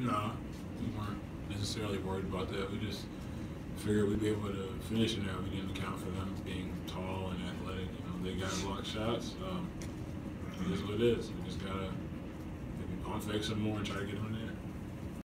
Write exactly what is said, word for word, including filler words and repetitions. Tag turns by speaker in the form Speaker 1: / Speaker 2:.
Speaker 1: No, we weren't necessarily worried about that. We just figured we'd be able to finish in there. We didn't account for them being tall and athletic. You know, they got block shots. Um, it is what it is. We just gotta maybe pump fake some more and try to get them in there.